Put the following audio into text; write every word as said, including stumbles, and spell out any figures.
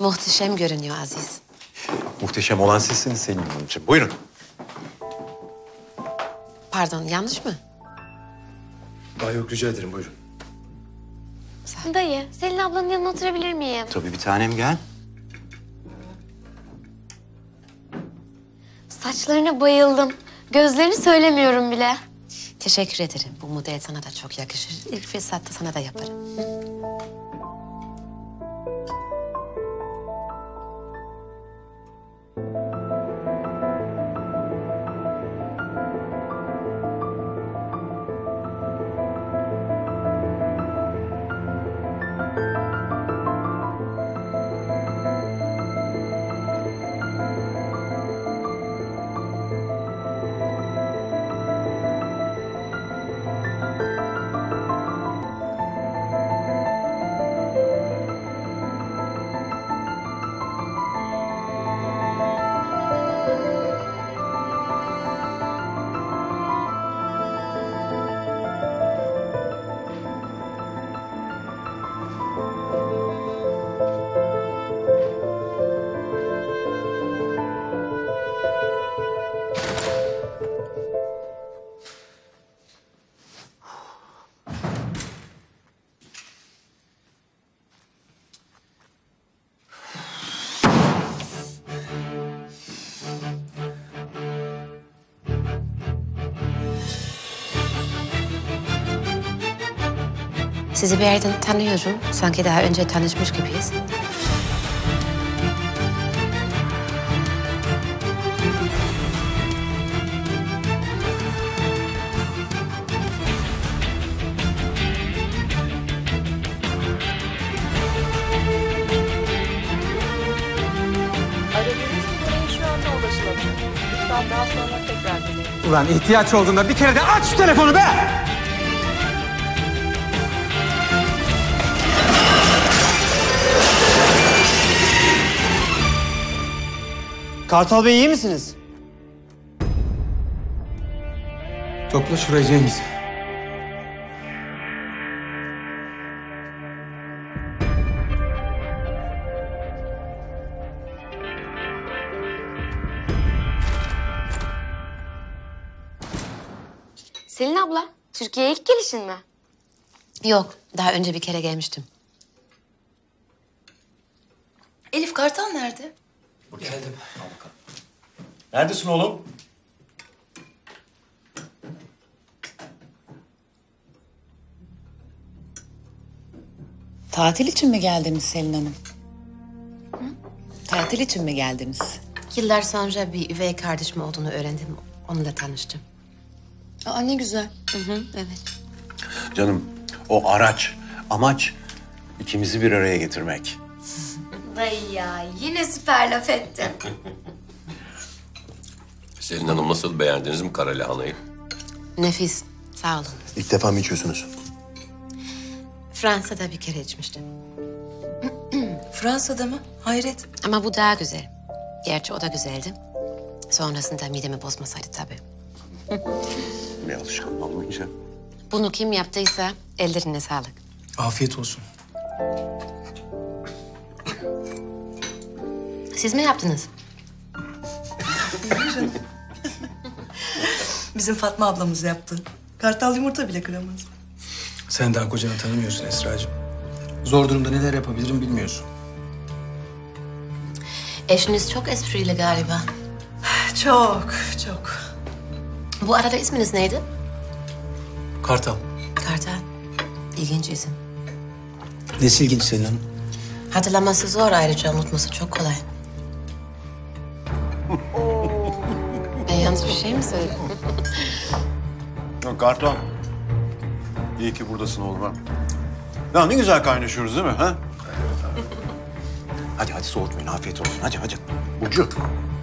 Muhteşem görünüyor Aziz. Muhteşem olan sizsiniz Selin Hanımcığım. Buyurun. Pardon, yanlış mı? Daha yok, rica ederim. Buyurun. Dayı, Selin ablanın yanına oturabilir miyim? Tabii bir tanem, gel. Saçlarına bayıldım. Gözlerini söylemiyorum bile. Teşekkür ederim. Bu model sana da çok yakışır. İlk fırsatta sana da yaparım. Sizi bir yerden tanıyorum. Sanki daha önce tanışmış gibiyiz. Aradığınız numaraya şu anda ulaşılamıyor. Lütfen daha sonra tekrar deneyin. Ulan ihtiyaç olduğunda bir kere de aç şu telefonu be! Kartal Bey, iyi misiniz? Topla şurayı Cengiz. Selin abla, Türkiye'ye ilk gelişin mi? Yok, daha önce bir kere gelmiştim. Elif, Kartal nerede? Geldim. Neredesin oğlum? Tatil için mi geldiniz Selin Hanım? Hı? Tatil için mi geldiniz? Yıllar sonra bir üvey kardeşim olduğunu öğrendim. Onunla tanıştım. Aa, ne güzel. Hı hı, evet. Canım, o araç, amaç ikimizi bir araya getirmek. Dayı ya, yine süper laf ettin. Selin Hanım, nasıl, beğendiniz mi kara lahanayı? Nefis, sağ olun. İlk defa mı içiyorsunuz? Fransa'da bir kere içmiştim. Fransa'da mı? Hayret. Ama bu daha güzel. Gerçi o da güzeldi. Sonrasında midemi bozmasaydı tabii. Bir alışkanlık olmayınca. Bunu kim yaptıysa ellerine sağlık. Afiyet olsun. Siz mi yaptınız? Bizim Fatma ablamız yaptı. Kartal yumurta bile kıramaz. Sen daha kocanı tanımıyorsun Esra'cığım. Zor durumda neler yapabilirim bilmiyorsun. Eşiniz çok esprili galiba. Çok, çok. Bu arada isminiz neydi? Kartal. Kartal. İlginç isim. Nesi ilginç Selin Hanım? Hatırlaması zor, ayrıca unutması çok kolay. Ben yalnız bir şey mi söyledim? Yok Kartal. İyi ki buradasın oğlum ha. Ya ne güzel kaynaşıyoruz değil mi ha? Hadi hadi soğutmayın, afiyet olsun. Hadi hadi. Burcu.